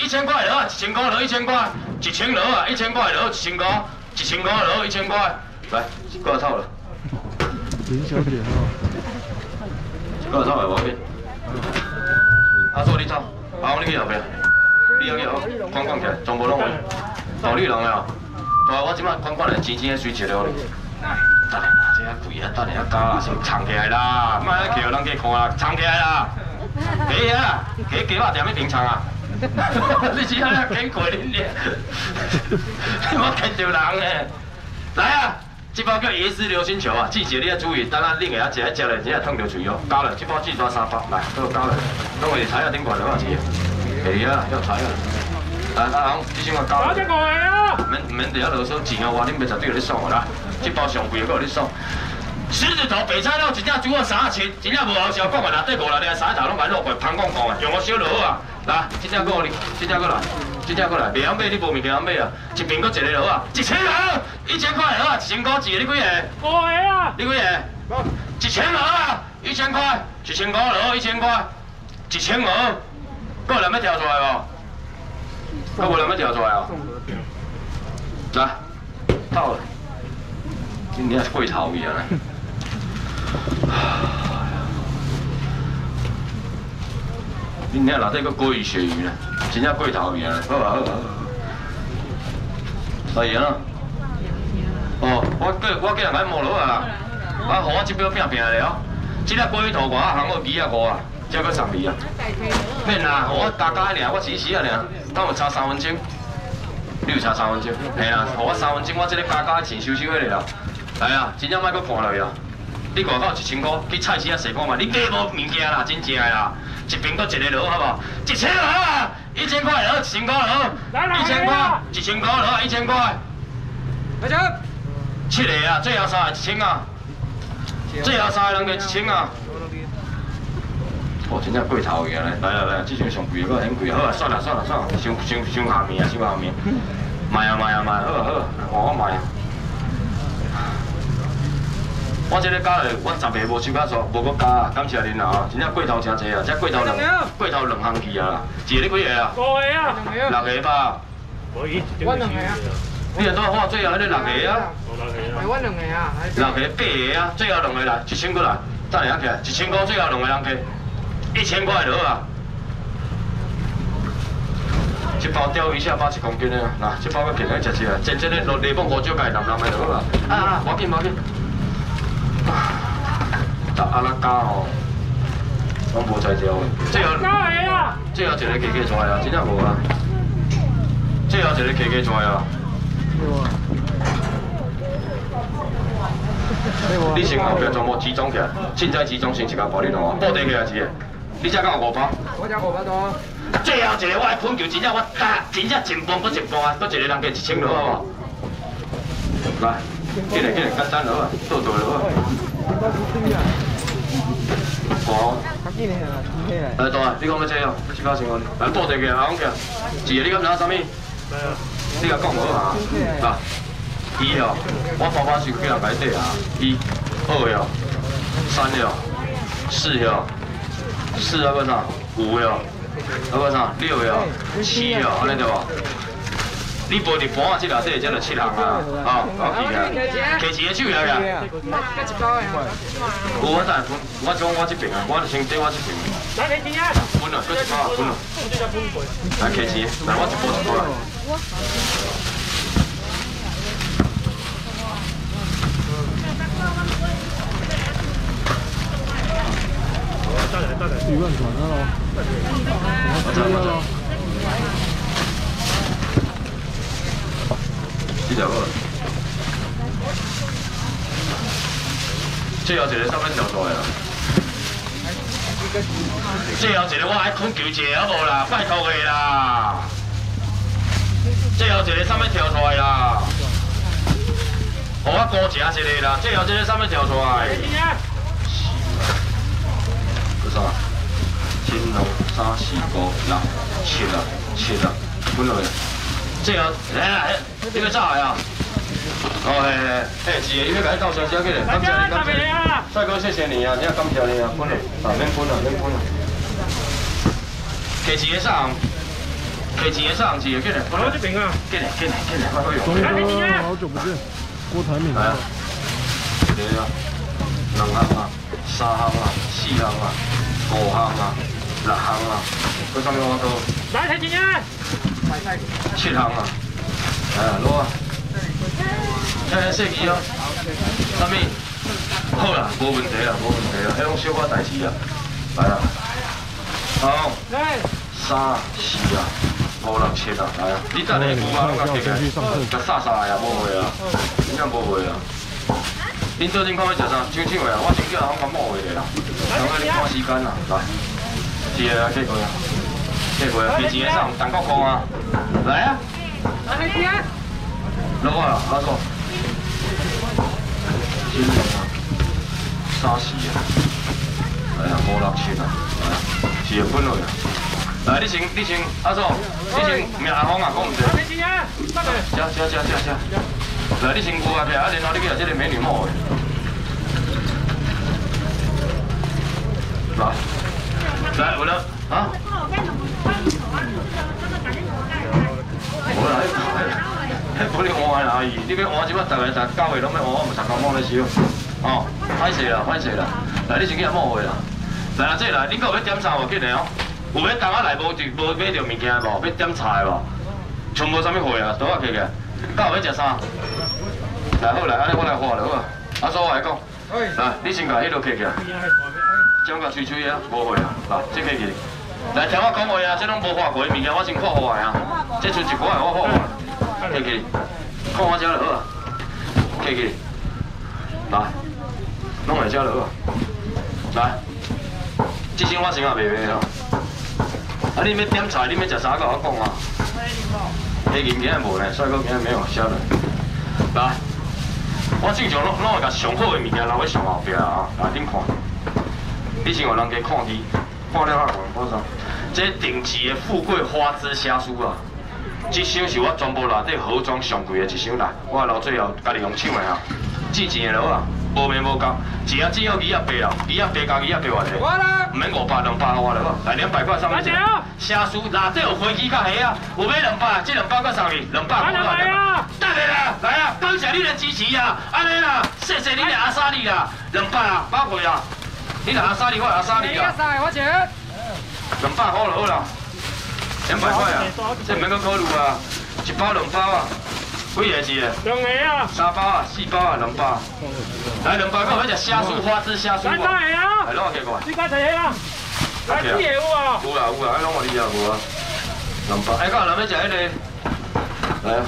1000块落啊，1000块落1000块，1000落啊，1000块落1000块，1000块落1000块，来，过来套了。 林小姐哦， 过来套来无要紧。阿叔你走，阿公你去后边，你要去后管起来，全部拢有。道理人啊，但我即摆管来钱钱水切了哩。等下这遐贵啊，等下加啦，先藏起来啦，莫去互人家看啦，藏起来啦。起啊，起鸡肉店要平常啊。你只要捡过恁俩，你莫见着人诶。来啊！这包叫椰丝流星球啊，季节你要注意，等下另下一个食了，真系烫着嘴哦。加了，这包至少3包，来，都加了，拢会菜啊顶管多少钱？系啊，要菜啊。来，阿红，你先我加。我只过来啊！免伫遐啰嗦钱哦，我恁袂绝对有你送的啦。这包上贵的，有你送。狮子头白菜肉一只煮啊3千，真正无好笑，讲话内底5、6粒3头拢买落过，香讲讲啊，用我小落好啊。来，这只过来，这只过来。这只过来，袂晓买你无物件晓买啊！一边搁一个落啊，1000落，1000块落啊，1000块一个，你几个？5个啊！你几个？1000落啊，1000块，1000块落1000块，1000落，搁有人要跳出来无？搁无人要跳出来哦？来，到了，今天是过头去啊！恁遐内底搁鲑鱼、鳕鱼呢，真正过头去啊！好啊好啊好啊！哎呀，哦，我叫人来摸落啊，啊，互我这表拼拼了，这粒鲑鱼头外行我2.5啊，才搁12啊。免啦，互我加尔，我试试啊尔，等有差3分钟，你有差3分钟，嘿啦，互我3分钟，我这个加钱收收起来啦。来啊，真正莫搁看落去啊！你外口1000块，去菜市啊踅看嘛，你加无物件啦，真正的啦。一边搁一个落，好无？1000落啊，1000块落，1000块落，1000块，1000块落，1000块。来者，7个啊，最后3个1000啊，最后3个人加1000啊。哦，真正过头去啊！来，这张上贵个，很贵，好啊，算了，伤下面啊，伤下面。卖啊，好啊，我卖啊。我这个加了，我10个无收较煞，无搁加啊，感谢恁啊！真正过头真济啊，这过头2项去啊，一个你几个啊？5个啊，6个吧。我2个啊。你若拄看最后迄个6个啊？我2个啊。6个8个啊，最后2个来，1000过来，等下起来，1000块最后2个人加，1000块就好啊。这包钓鱼下巴1公斤的，嗱，这包个便宜食食啊，真正的落内蒙胡椒芥蓝蓝的就好啦。啊，无要紧。阿拉加哦，我无才调的。最后一个加出来啊，真正无啊。最后一个加出来啊。你先后壁全部集中起来，凊彩集中先一家包你弄啊，布袋起来是的。你才敢有5包？我只5包多。最后一个我爱喷球，真正我打，真正一半搁一半啊，搁一个人加1000落好无？来。进来，简单落啊，倒落啊。好。来，大啊，你讲要这哦，7、8、10个，来倒一个，阿讲起，一个你敢知啥物？你甲讲好啊。啊，1哦，我爸爸是叫人来底啊，1、2哦，3哦，4哦，4啊个啥？5哦，啊个啥？6哦，7哦，安尼对无？你无伫盘啊，这内底才就7项啊，哦，我记起来，摕一个手来个。有我等分，我讲我这边啊，我就先缀我这边。来摕钱啊！分啊，搁1包啊，分啊。来摕钱，来我一包来。 鱼饭团了咯。我这条好了，最后一个啥物跳出来啦？最后一个我爱困球一下好无啦，拜托个啦！最后一个啥物跳出来啦？互我高食一个啦！最后一个啥物跳出来？是啥？青龙3、4、5、6、7啊，7啊，分落去。最后，你要炸呀？哦嘿，是的，因为甲你斗相车起来，感谢你，感谢你，帅哥，谢谢你啊，真感谢你啊，分了，免分了，免分了。摕一个啥？ 摕钱的上去，紧来， 我这边啊， 紧来，快快用。 钟哥，好久不见，郭台铭。 来啊，对啊，2项啊，3项啊，4项啊，5项啊，6项啊，搁啥物我都。 来摕钱啊 7项啊，攞啊，睇细机哦，啥物？好啦，无问题啦，迄种小可代志啊，来啦，好。 来。 3、4啊，5、6、7啊，来啊！你等下牛肉拢甲摕起来，甲撒啊，无会啊，真正无会啊！恁做恁看要食啥？抢的啊！我先叫人甲摸下咧啦，等下你赶时间啦，来，是啊，过过啊，过啊，摕钱的上蛋糕空啊，来啊！ 来钱。 落啊，阿叔，金龙啊，3、4啊，来啊，5、6、7啊，来啊，是啊，分落啊。 来，你先，阿叔，你先命阿峰啊，讲唔对。 来钱啊！ 吃。来，你先牛啊，片啊，然后你去这个美女摸的。来，有了啊？无啦，迄不能换啦，阿姨，你要换即摆逐个9月拢要换，我唔才讲摸咧烧。哦，歹势啦。来，你先去遐摸下啦。来啊，这来，恁搁有要点啥无？紧来哦。 有要当啊来无买着物件无？要点菜无？全无啥物货啊，倒啊起来。到有要食啥？来好来，安尼我来画就好啊。阿叔我来讲，来你先甲迄落起起来，将甲吹啊，无货啊。来，这起起。来听我讲话啊，这拢无画过的物件，我先看好来啊。这剩一寡的我画好。起起，看我遮就好啊。起起，来，弄来遮就好。来，这先我先啊袂袂啊。 啊！你要点菜，你要食啥？甲我讲啊！黑银今日无呢，帅哥今日没有下来。来，我正常拢会甲上好的物件留喺上后壁啊！来，恁看，你先互人家看去，看了啊，看啥？这顶级的富贵花枝虾酥啊！这箱是我全部内底盒装上贵的一箱来，我留最后家己用抢的啊！之前的落啊，无面无角，一盒只有2盒白啊，2盒白加2盒白偌济？唔免500、200我就好，来200块上面食。虾酥内底有飞机甲虾啊，有买200，这200块上去，200块啊！等下啦，来啊，感谢你的支持啊！安尼啦，谢谢你的阿莎莉啦，200啊，包括啊，你来阿莎莉，我来阿莎莉啊。 我钱。 200块就好啦，200块啊，这唔免搁考虑啊，1包2包啊，几个是的 2个啊 ，3包啊，4包啊，2包。来200块，要食虾酥花枝虾酥无？来攞起过来。 你家谁啊？来4个有啊？ 有啦，哎，拢我你食无啊？200，哎，到人要食迄个，来啊，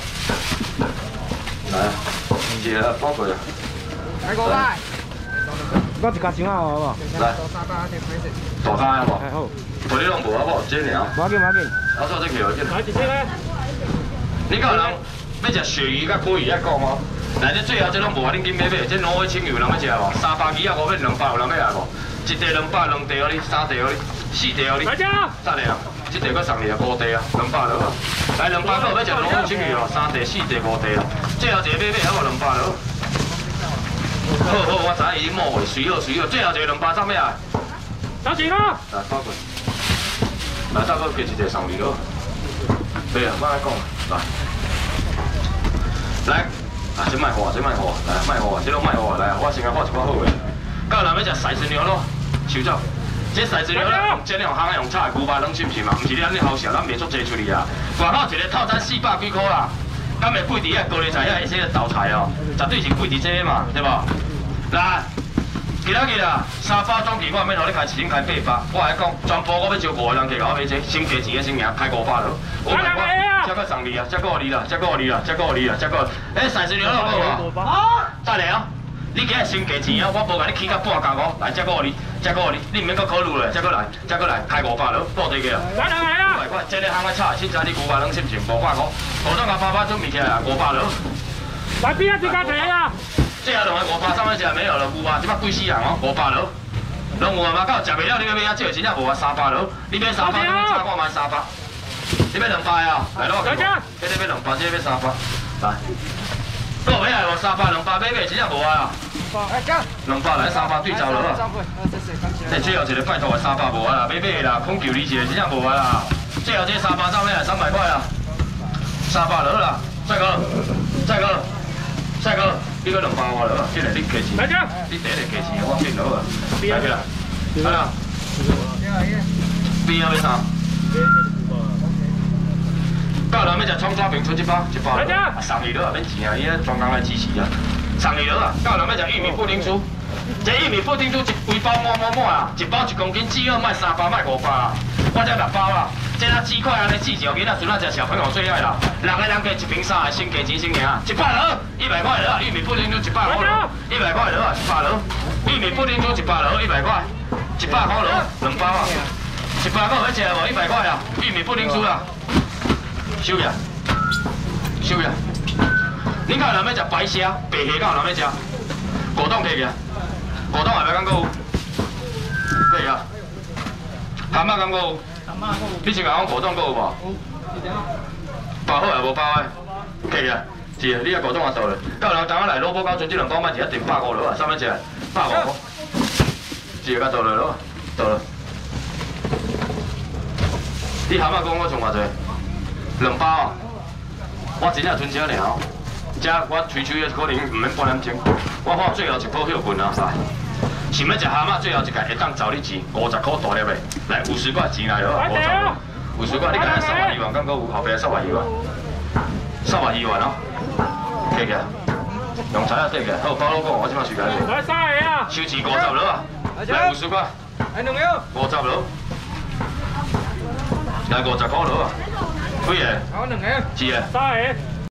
来啊，一个包过来。 来5块。我一卡钱啊，好无？ 来。大卡有无？ 哎好。 无你拢无啊无？这尔。 无要紧，无要紧。 我做这去哦， 来一千个。 你讲人要食鳕鱼甲鲑鱼遐讲吗？来，这最后这拢无啊，恁紧买，这挪威青鱼有人要食无？300几啊，500、200有人要来无？一地200，2地互你，3地互你，4地互你。来者。等下啊，这地搁送你啊，5地啊，200就好。来200个要食挪威青鱼哦，3地、4地、5地啊。最后一个买好无200就好。好，我知伊摸货，随好。最后一个200怎么啊？ 收钱咯。 来，包过。来，再搁加一地送你咯。对啊，慢慢讲，来，啊，这卖货，来卖货，这拢卖货，来，我先来画一寡好个。到人要食西施牛咯，手走。这西施牛咧，真用烘用炒的牛排冷是毋是嘛？毋是你安尼好笑，咱卖足济出去啊。外口一个套餐400几块啦，敢会贵伫遐高丽菜遐一些豆菜哦，绝对是贵伫这嘛，对无？来。今仔日啊，3包装皮我免互你开，一斤开800。我来讲，全部我要招5个人去甲我买这，先加钱的先赢，开500了。我这个送你啊，这个你啦，哎，西施牛肉好无？好。再来啊！你今日先加钱啊，我无甲你起到半价哦。来，这个你，你唔免搁考虑了，这个来，开500了，报地个啊。来啊！500块，这个烘个炒，凊彩你牛排冷是毋是500块？普通甲爸爸准备起来啊，500了。来边啊？这家谁啊？这下两个500，上面食没有了，有啊，即摆贵死人哦，500了。拢有啊嘛，到食袂了，你要买啊，这真正无啊，300了。你买300，你买炒我买300。你买200啊？来咯，这个要200，这个要300。来，都买来无300、200买真正无啊。200来300对走了啊。哎，最后一个拜托的300无啊啦，买啦，空求你一个真正无啊啦。 最后这沙巴上面300块啊，沙巴落啦，帅哥，你个2包我落，这个你价钱， 来家， 你第一个价钱我变落啊，来去啦，来啦，边啊要啥？到人要食葱抓饼，出1包， 来家， 送伊落啊，免钱啊，伊咧专工来支持啊，送伊落啊，到人要食玉米布丁酥。 这玉米布丁都一规包满啊，1包1公斤，只要卖3包，卖5包啊。我这6包啦，这那鸡块安尼4条，囡仔孙仔食小朋友最爱啦。6个人加1瓶3个，先价钱先赢，100落，100块落，玉米布丁都100块落，100块落啊，100落，玉米布丁都100落，100块，100块落，2包啊，100块要吃无？100块啊，玉米布丁酥啦，收起，收起。恁看有人要食白虾，白虾敢有人要食？果冻摕去。 果冻下摆敢搁有？可以啊。蛤蟆敢搁有？你先讲果冻搁有无？包好也无包的，可以啊。是啊，你个果冻也倒了。到人当下来萝卜糕，剩这2包，卖一定150落啊，啥物事？150。是啊，甲倒了落，倒了。你蛤蟆讲我剩偌济？2包啊。我真正剩这尔。 这我吹吹的可能唔免半点钟，我看最后1包休困啊！想要食蛤蟆，最后一个会当找你钱50块大粒的，来50块钱来哦，50块你讲3万2万，敢搁有后壁3万2万，3万2万哦，摕起来，用材料摕起来，好包老公，我即马随便摕。 来3个啊！ 收钱50落啊，来50块， 来2个 ，50落，来50块落啊，几个？ 好2个， 是个。 3个。